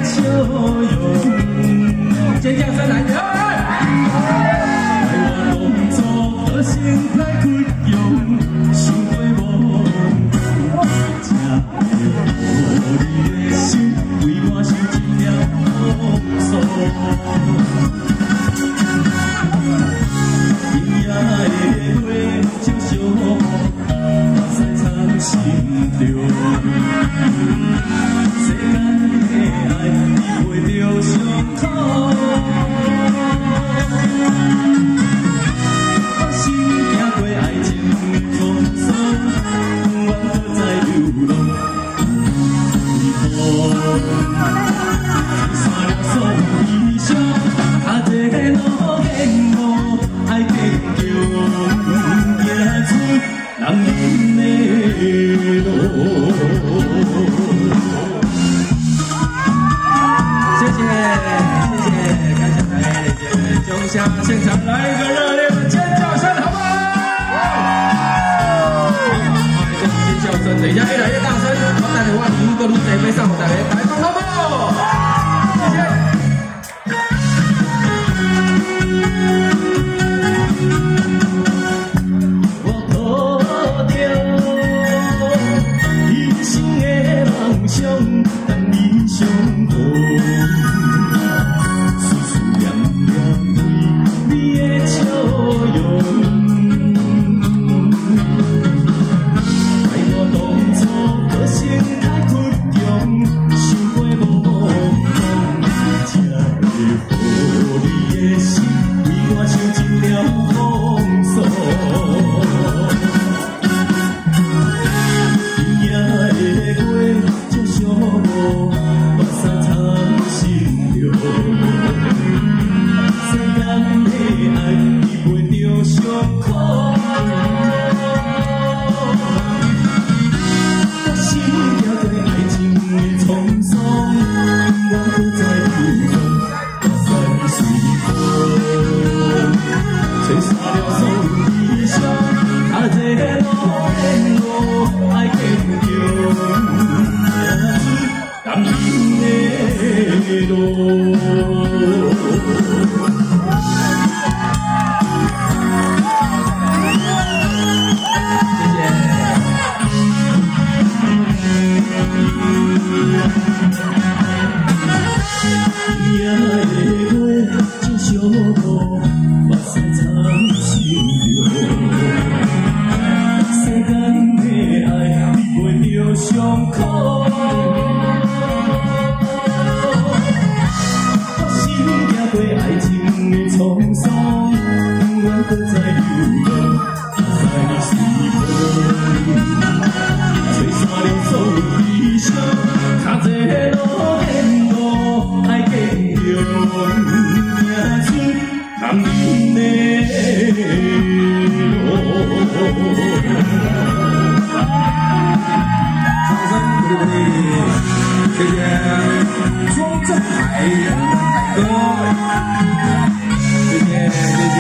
笑容，尖叫声来着！我当初好心来开用，想过无，才会予你的心为我受尽了风霜。今夜的月照相，目屎藏心中。世间的爱，你陪着伤口。我心行过爱情的沧桑，愿搁再流浪。吹散了所有悲伤，这个路沿路爱坚强，行出男人的路。谢谢，感谢大家的中下现场来一个热烈的尖叫声，好不好？这种尖叫声，等一下越来越大声，我带着我牛个撸仔飞上我大家台风，好不好？谢谢。谢谢庄正海哥，谢谢。